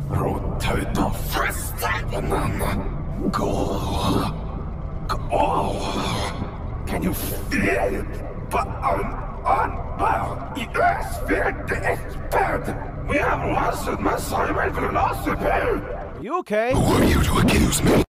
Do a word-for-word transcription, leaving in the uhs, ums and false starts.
Rotate the first banana. Go. Go. Can you feel it? But on, on, well, it is filled the expert. We have lost my soul velocity. Are you okay? Who are you to accuse me?